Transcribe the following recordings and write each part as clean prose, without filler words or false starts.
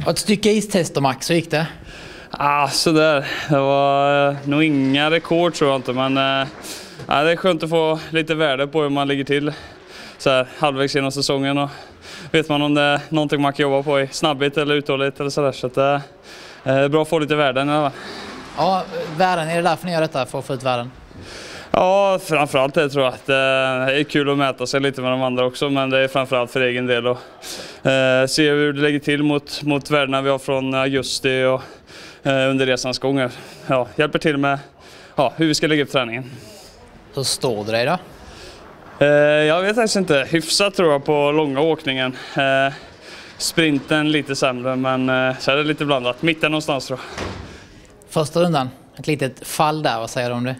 Och ett stycke istester, Max, så gick det? Sådär. Det var nog inga rekord tror jag inte, men det är skönt att få lite värde på hur man ligger till så här, halvvägs genom säsongen. Och vet man om det är någonting man kan jobba på i snabbhet eller uthållighet eller sådär. Så det är bra att få lite värden. Ja, värden, är det därför ni gör detta, för att få ut värden? Ja, framförallt det tror jag att det är kul att mäta sig lite med de andra också, men det är framförallt för egen del och se hur det lägger till mot värdena vi har från augusti och under resans gång. Ja, hjälper till med hur vi ska lägga upp träningen. Hur står det dig då? Jag vet faktiskt inte. Hyfsat tror jag på långa åkningen. Sprinten lite sämre, men så är det lite blandat. Mitten någonstans tror jag. Första rundan, ett litet fall där, vad säger du om det?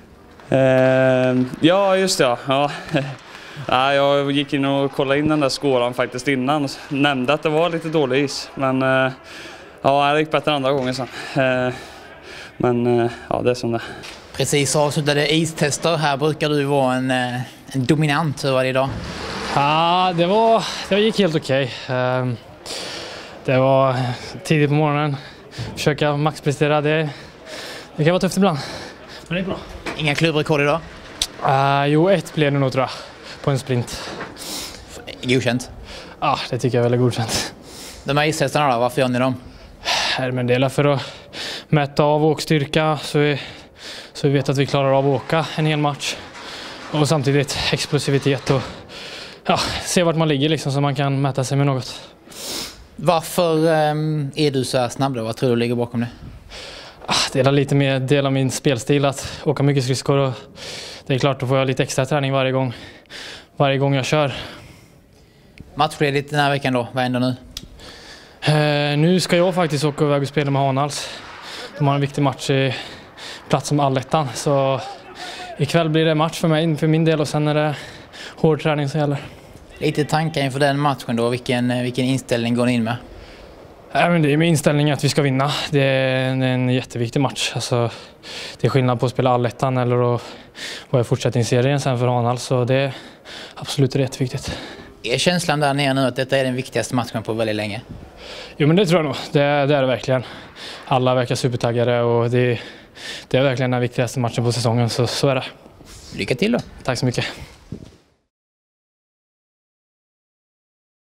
Ja, just det. Ja. Jag gick in och kollade in den där skåran faktiskt innan och nämnde att det var lite dålig is. Men det gick bättre andra gången sen. Men det är som det. Precis avslutade istester. Här brukar du vara en dominant. Hur var det idag? Ja, det gick helt okej. Det var tidigt på morgonen. Försöka maxprestera. Det kan vara tufft ibland. Men det är bra. Inga klubbrekord idag? Jo, ett blev det nog tror jag. På en sprint. Godkänt? Ja, det tycker jag är väldigt godkänt. De här istesterna då, varför gör ni dem? Men det är för att mäta av åkstyrka så vi vet att vi klarar av att åka en hel match. Och samtidigt explosivitet och se vart man ligger liksom, så man kan mäta sig med något. Varför är du så här snabb då? Vad tror du ligger bakom det? Det är lite mer del av min spelstil att åka mycket skridskor, och det är klart, då får jag lite extra träning varje gång jag kör. Matchledigt den här veckan då, vad händer nu? Nu ska jag faktiskt åka iväg och spela med Hanals. De har en viktig match i plats som allettan, så ikväll blir det match för min del, och sen är det hård träning som gäller. Lite tankar inför den matchen då, vilken inställning går ni in med? Men det är min inställning att vi ska vinna. Det är en jätteviktig match. Alltså, det är skillnad på att spela allettan eller att vara i fortsättningsserien sen för Hanals, så det är absolut jätteviktigt. Är känslan där nere nu att detta är den viktigaste matchen på väldigt länge? Jo, men det tror jag nog. Det är det verkligen. Alla verkar supertaggade och det är verkligen den viktigaste matchen på säsongen, så är det. Lycka till då. Tack så mycket.